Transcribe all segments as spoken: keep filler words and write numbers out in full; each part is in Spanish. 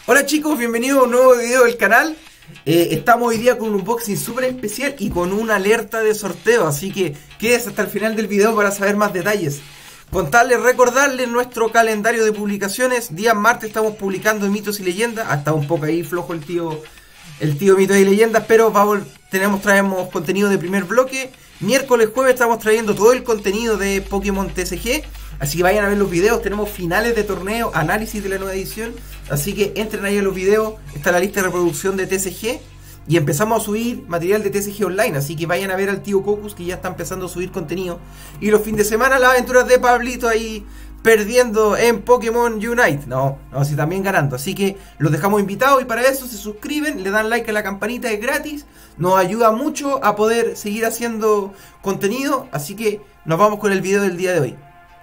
Hola chicos, bienvenidos a un nuevo video del canal. eh, Estamos hoy día con un unboxing súper especial y con una alerta de sorteo. Así que quédese hasta el final del video para saber más detalles. Contarles, recordarles nuestro calendario de publicaciones. Día martes estamos publicando mitos y leyendas. Ha estado un poco ahí flojo el tío El tío mitos y leyendas, pero vamos, tenemos, traemos contenido de primer bloque. Miércoles, jueves estamos trayendo todo el contenido de Pokémon T C G. Así que vayan a ver los videos, tenemos finales de torneo, análisis de la nueva edición. Así que entren ahí a los videos, está la lista de reproducción de T C G. Y empezamos a subir material de T C G online, así que vayan a ver al tío Cocus que ya está empezando a subir contenido. Y los fines de semana las aventuras de Pablito ahí perdiendo en Pokémon Unite. No, no, sí, también ganando. Así que los dejamos invitados y para eso se suscriben, le dan like a la campanita, es gratis. Nos ayuda mucho a poder seguir haciendo contenido. Así que nos vamos con el video del día de hoy.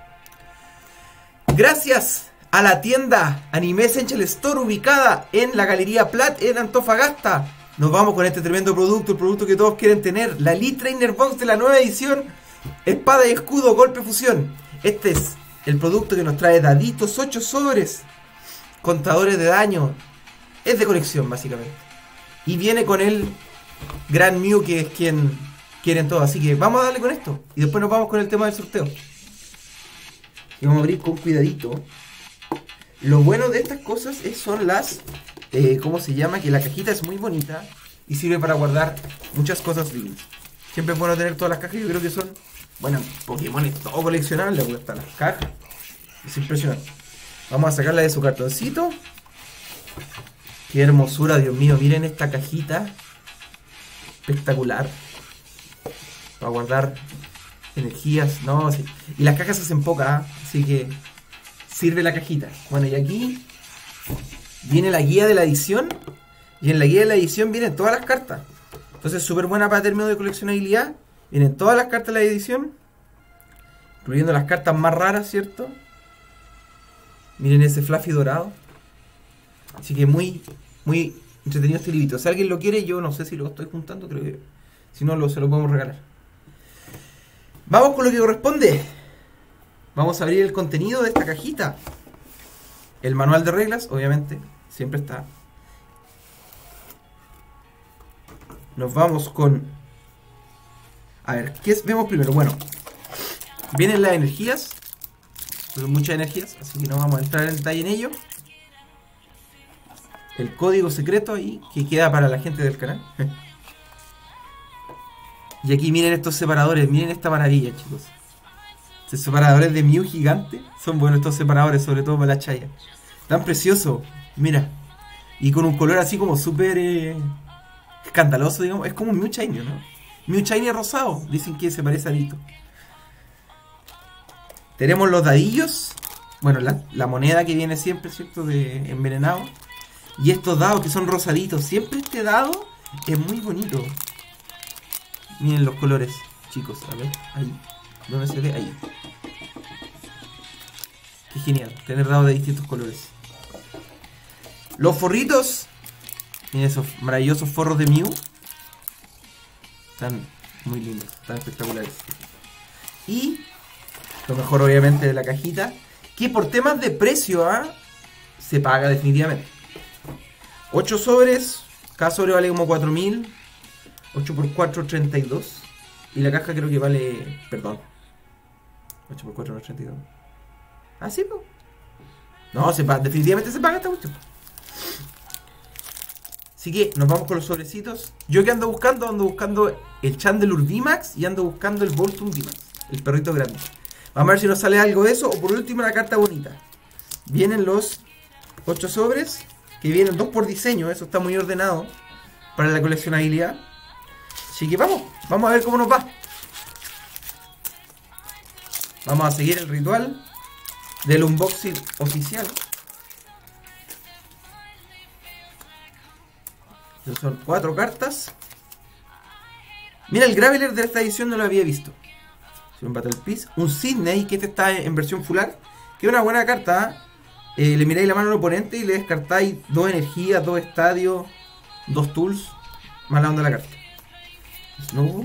Gracias a la tienda Anime Essential Store ubicada en la Galería Plat en Antofagasta. Nos vamos con este tremendo producto, el producto que todos quieren tener. La Elite Trainer Box de la nueva edición. Espada y escudo, golpe fusión. Este es el producto que nos trae daditos, ocho sobres, contadores de daño. Es de colección básicamente. Y viene con el Gran Mew, que es quien quieren todos. Así que vamos a darle con esto. Y después nos vamos con el tema del sorteo. Y vamos a abrir con cuidadito. Lo bueno de estas cosas es, son las... Eh, ¿Cómo se llama? Que la cajita es muy bonita. Y sirve para guardar muchas cosas lindas. Siempre es bueno tener todas las cajas. Yo creo que son... Bueno, Pokémon es todo coleccionable, pues están las cajas. Es impresionante. Vamos a sacarla de su cartoncito. Qué hermosura, Dios mío. Miren esta cajita. Espectacular. Para guardar energías. No, sí. Y las cajas se hacen pocas, ¿eh? Así que sirve la cajita. Bueno, y aquí viene la guía de la edición. Y en la guía de la edición vienen todas las cartas. Entonces súper buena para términos de coleccionabilidad. Vienen todas las cartas de la edición, incluyendo las cartas más raras, ¿cierto? Miren ese Fluffy dorado. Así que muy, muy entretenido este librito. Si alguien lo quiere, yo no sé si lo estoy juntando, creo que si no, lo, se lo podemos regalar. Vamos con lo que corresponde. Vamos a abrir el contenido de esta cajita. El manual de reglas, obviamente, siempre está. Nos vamos con... A ver, ¿qué es? Vemos primero. Bueno, vienen las energías. Son muchas energías, así que no vamos a entrar en detalle en ello. El código secreto ahí, que queda para la gente del canal. Y aquí miren estos separadores. Miren esta maravilla, chicos. Estos separadores de Mew gigante. Son buenos estos separadores, sobre todo para la Chaya. Tan precioso. Mira. Y con un color así como súper eh, escandaloso, digamos. Es como un Mew Shiny, ¿no? Mew Shiny rosado, dicen que se parece a Lito. Tenemos los dadillos. Bueno, la, la moneda que viene siempre, ¿cierto? De envenenado. Y estos dados que son rosaditos. Siempre este dado es muy bonito. Miren los colores, chicos. A ver, ahí. ¿Dónde se ve? Ahí. Qué genial, tener dados de distintos colores. Los forritos. Miren esos maravillosos forros de Mew. Están muy lindos, están espectaculares. Y lo mejor obviamente de la cajita, que por temas de precio ¿eh? se paga definitivamente. ocho sobres, cada sobre vale como cuatro mil. ocho por cuatro, treinta y dos. Y la caja creo que vale... Perdón, ocho por cuatro, no, treinta y dos. Ah, sí, pues. No, se paga, definitivamente se paga esta cuestión. Así que nos vamos con los sobrecitos. Yo que ando buscando, ando buscando el Chandelure V MAX y ando buscando el Voltum V MAX, el perrito grande. Vamos a ver si nos sale algo de eso. O por último la carta bonita. Vienen los ocho sobres, que vienen dos por diseño. Eso está muy ordenado para la coleccionabilidad. Así que vamos, vamos a ver cómo nos va. Vamos a seguir el ritual del unboxing oficial. Son cuatro cartas. Mira, el Graveler de esta edición no lo había visto. Un Battle Piece. Un Sydney, que este está en versión full art. Que es una buena carta. ¿eh? Eh, le miráis la mano al oponente y le descartáis dos energías, dos estadios, dos tools. Más la onda de la carta. Snow.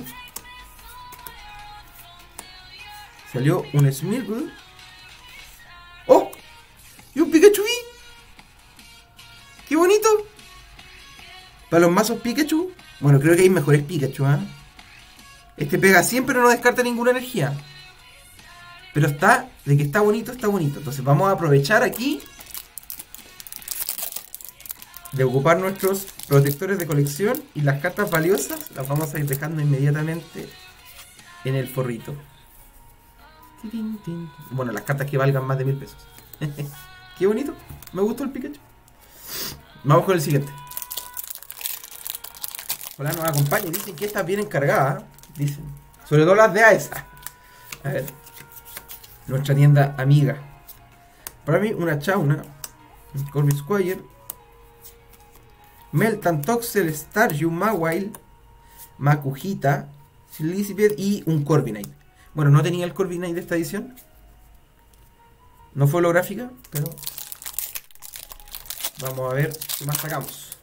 Salió un Smirgle. ¡Oh! ¡Y un Pikachu! ¡Qué bonito! Para los mazos Pikachu. Bueno, creo que hay mejores Pikachu, ¿eh? Este pega siempre, no descarta ninguna energía. Pero está, de que está bonito, está bonito. Entonces vamos a aprovechar aquí de ocupar nuestros protectores de colección. Y las cartas valiosas las vamos a ir dejando inmediatamente en el forrito. Bueno, las cartas que valgan más de mil pesos. Qué bonito, me gustó el Pikachu. Vamos con el siguiente. Hola, nos acompaña. Dicen que estas vienen cargadas. Dicen, sobre todo las de A E S. A ver, nuestra tienda amiga. Para mí, una Chauna, un Corby Squire, Meltan, Toxel, Staryu, Mawile, Makuhita, Silicipede y un Corviknight. Bueno, no tenía el Corviknight de esta edición. No fue holográfica, pero vamos a ver qué más sacamos.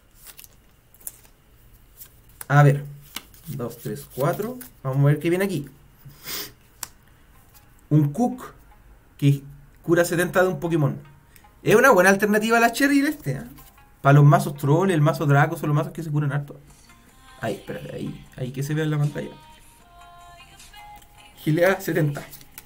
A ver, dos, tres, cuatro. Vamos a ver qué viene aquí. Un Cook que cura setenta de un Pokémon. Es una buena alternativa a la Cheryl este, ¿eh? Para los mazos Troll, el mazo Draco, son los mazos que se curan harto. Ahí, espérate, ahí, ahí que se ve en la pantalla. Gilea setenta.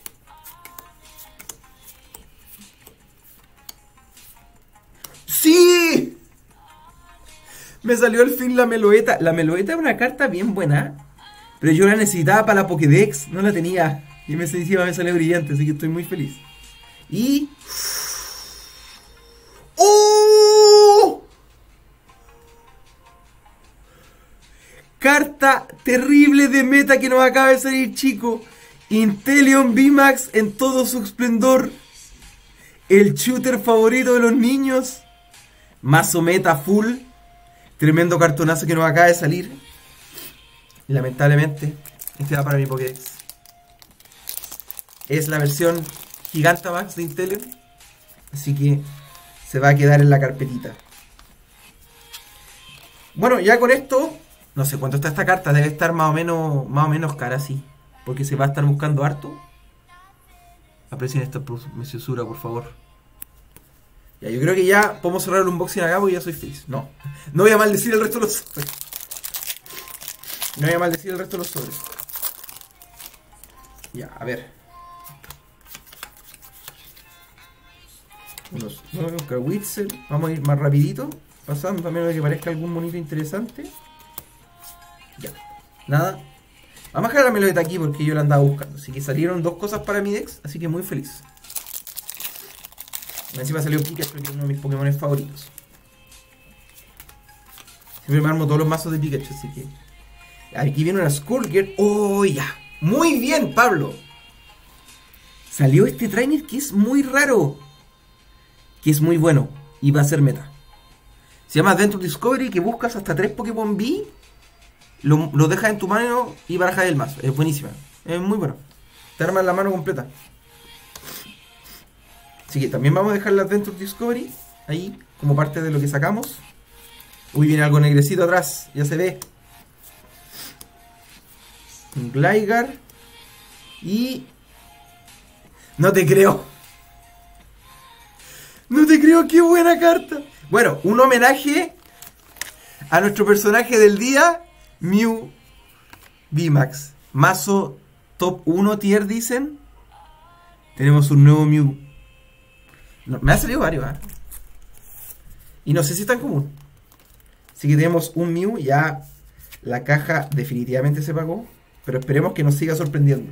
¡Sí! Me salió al fin la Meloetta. La Meloetta es una carta bien buena, pero yo la necesitaba para la Pokédex. No la tenía. Y me encima me salió brillante, así que estoy muy feliz. Y... ¡oh! Carta terrible de meta que nos acaba de salir, chico. Inteleon V MAX en todo su esplendor. El shooter favorito de los niños. Mazo meta full. Tremendo cartonazo que nos acaba de salir. Y lamentablemente, este va para mi Pokédex. Es la versión Gigantamax de Inteleon. Así que se va a quedar en la carpetita. Bueno, ya con esto, no sé cuánto está esta carta. Debe estar más o menos, más o menos cara, sí. Porque se va a estar buscando harto. Aprecien esta preciosura, por favor. Ya, yo creo que ya podemos cerrar el unboxing acá porque ya soy feliz. No, no voy a maldecir el resto de los sobres. No voy a maldecir el resto de los sobres. Ya, a ver. Unos nuevos Kawitzel. Vamos a ir más rapidito. Pasando también a que parezca algún monito interesante. Ya, nada. Vamos a dejar la Meloetta aquí porque yo la andaba buscando. Así que salieron dos cosas para mi Dex. Así que muy feliz. Encima salió Pikachu, que es uno de mis Pokémon favoritos. Siempre me armo todos los mazos de Pikachu, así que... Aquí viene una Skullgirl. ¡Oh, ya! ¡Muy bien, Pablo! Salió este trainer que es muy raro. Que es muy bueno. Y va a ser meta. Se llama Adventure Discovery, que buscas hasta tres Pokémon V. Lo, lo dejas en tu mano y barajas el mazo. Es buenísima. Es muy bueno. Te armas la mano completa. Así que también vamos a dejar la Adventure Discovery ahí, como parte de lo que sacamos. Uy, viene algo negrecito atrás, ya se ve. Un Gligar. Y... no te creo. No te creo, qué buena carta. Bueno, un homenaje a nuestro personaje del día, Mew V MAX. Mazo top uno tier, dicen. Tenemos un nuevo Mew. No, me ha salido varios, ¿eh? Y no sé si es tan común. Así que tenemos un Mew. Ya la caja definitivamente se pagó. Pero esperemos que nos siga sorprendiendo.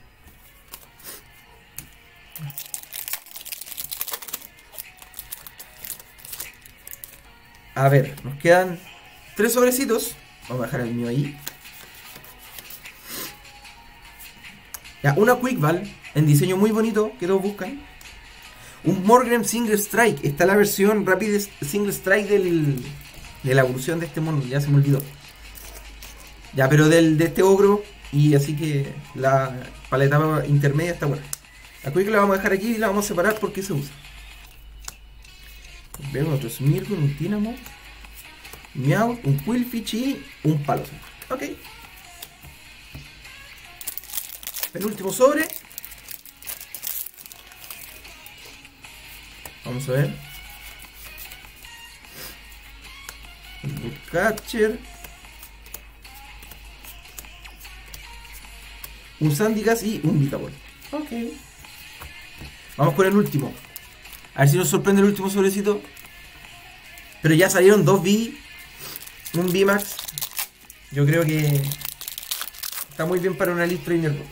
A ver, nos quedan tres sobrecitos. Vamos a dejar el Mew ahí. Ya, una Quick Ball en diseño muy bonito que todos buscan. Un Morgrem Single Strike. Está la versión Rapid Single Strike del, de la evolución de este mono. Ya se me olvidó. Ya, pero del, de este ogro. Y así que la paleta intermedia está buena. La Quick la vamos a dejar aquí y la vamos a separar porque se usa. Vemos otro Smeargle, un Tynamo, Meowth, un Qwilfish y un Palossand. Ok. Penúltimo sobre. Vamos a ver. un Catcher, un Sandicast y un Vikaball. Ok. Vamos con el último. A ver si nos sorprende el último sobrecito. Pero ya salieron dos V, un V-Max. Yo creo que está muy bien para una Elite Trainer Box.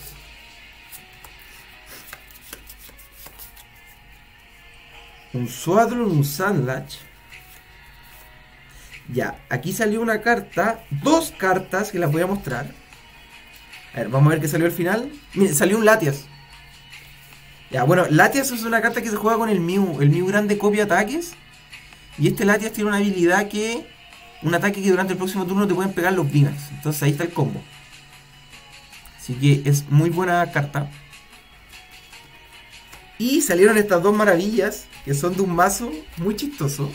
Un Swadloon, un Sandlatch. Ya, aquí salió una carta, dos cartas que las voy a mostrar. A ver, vamos a ver qué salió al final. Miren, salió un Latias. Ya, bueno, Latias es una carta que se juega con el Mew. El Mew grande copia ataques. Y este Latias tiene una habilidad que... un ataque que durante el próximo turno te pueden pegar los V-Max. Entonces ahí está el combo. Así que es muy buena carta. Y salieron estas dos maravillas, que son de un mazo muy chistoso.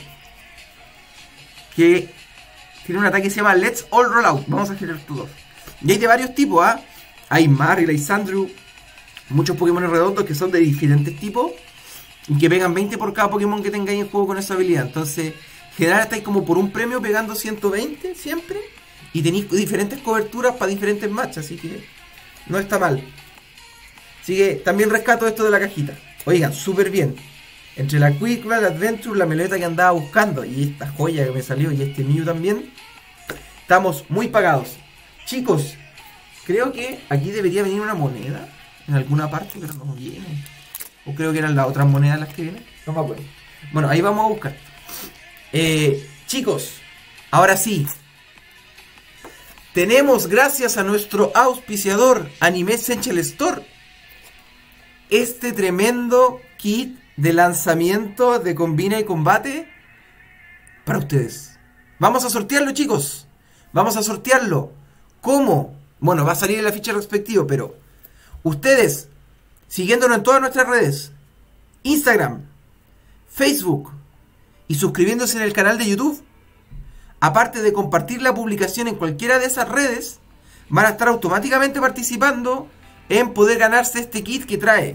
Que tiene un ataque que se llama Let's All Roll Out. Vamos a generar tu dos. Y hay de varios tipos, ¿ah? ¿eh? Hay Marill, hay Sandrew, muchos Pokémon redondos que son de diferentes tipos y que pegan veinte por cada Pokémon que tengáis en juego con esa habilidad. Entonces, en general estáis como por un premio pegando ciento veinte siempre y tenéis diferentes coberturas para diferentes matches, así que no está mal. Así que también rescato esto de la cajita. Oigan, súper bien. Entre la Quick Ride Adventure, la meleta que andaba buscando y esta joya que me salió y este Mew también, estamos muy pagados. Chicos, creo que aquí debería venir una moneda en alguna parte, pero no viene. O creo que eran las otras monedas las que vienen. No me acuerdo. Bueno, ahí vamos a buscar. Eh, chicos, ahora sí. Tenemos, gracias a nuestro auspiciador Anime Essential Store, este tremendo kit de lanzamiento de Combina y Combate para ustedes. Vamos a sortearlo, chicos. Vamos a sortearlo. ¿Cómo? Bueno, va a salir en la ficha respectiva, pero ustedes, siguiéndonos en todas nuestras redes, Instagram, Facebook y suscribiéndose en el canal de YouTube, aparte de compartir la publicación en cualquiera de esas redes, van a estar automáticamente participando en poder ganarse este kit que trae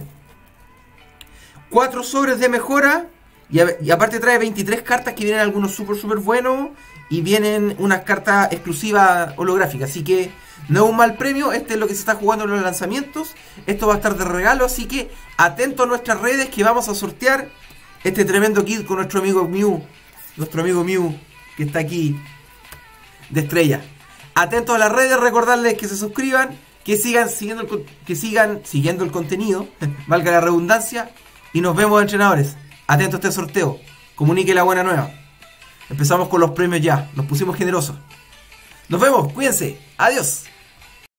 cuatro sobres de mejora y, a, y aparte trae veintitrés cartas que vienen algunos súper súper buenos y vienen unas cartas exclusivas holográficas, así que no es un mal premio. Este es lo que se está jugando en los lanzamientos. Esto va a estar de regalo, así que atento a nuestras redes que vamos a sortear este tremendo kit con nuestro amigo Mew, nuestro amigo Mew que está aquí de estrella. Atentos a las redes, recordarles que se suscriban, que sigan siguiendo el, que sigan siguiendo el contenido, valga la redundancia, y nos vemos, entrenadores. Atentos a este sorteo, comunique la buena nueva. Empezamos con los premios ya, nos pusimos generosos. Nos vemos, cuídense, adiós.